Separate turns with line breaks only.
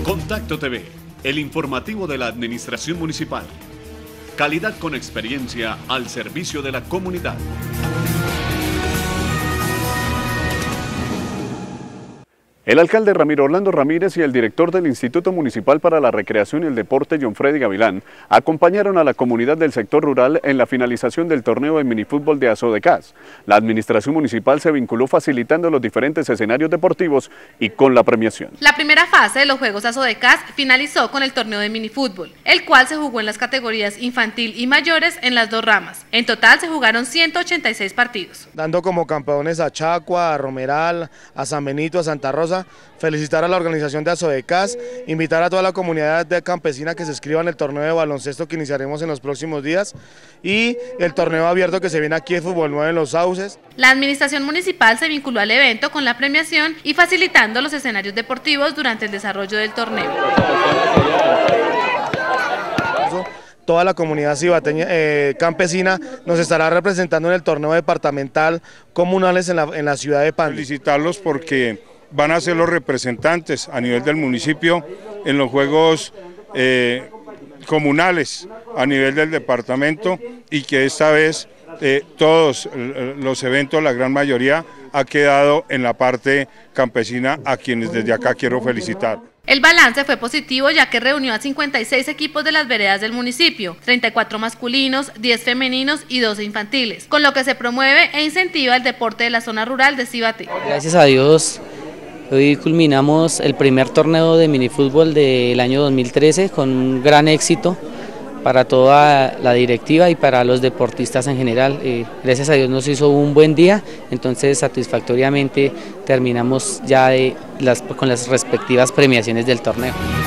Contacto TV, el informativo de la Administración Municipal. Calidad con experiencia al servicio de la comunidad. El alcalde Ramiro Orlando Ramírez y el director del Instituto Municipal para la Recreación y el Deporte, John Freddy Gavilán, acompañaron a la comunidad del sector rural en la finalización del torneo de minifútbol de Azodecas. La administración municipal se vinculó facilitando los diferentes escenarios deportivos y con la premiación.
La primera fase de los Juegos Azodecas finalizó con el torneo de minifútbol, el cual se jugó en las categorías infantil y mayores en las dos ramas. En total se jugaron 186 partidos.
Dando como campeones a Chacua, a Romeral, a San Benito, a Santa Rosa. Felicitar a la organización de Azodecas, invitar a toda la comunidad de campesina que se inscriba en el torneo de baloncesto que iniciaremos en los próximos días y el torneo abierto que se viene aquí de Fútbol 9 en Los Sauces.
La administración municipal se vinculó al evento con la premiación y facilitando los escenarios deportivos durante el desarrollo del torneo.
Toda la comunidad cibateña, campesina nos estará representando en el torneo departamental comunales en la ciudad de Pando.
Felicitarlos porque van a ser los representantes a nivel del municipio en los juegos comunales a nivel del departamento y que esta vez todos los eventos, la gran mayoría, ha quedado en la parte campesina, a quienes desde acá quiero felicitar.
El balance fue positivo ya que reunió a 56 equipos de las veredas del municipio, 34 masculinos, 10 femeninos y 12 infantiles, con lo que se promueve e incentiva el deporte de la zona rural de Cibate.
Gracias a Dios, hoy culminamos el primer torneo de minifútbol del año 2013 con un gran éxito para toda la directiva y para los deportistas en general. Gracias a Dios nos hizo un buen día, entonces satisfactoriamente terminamos ya con las respectivas premiaciones del torneo.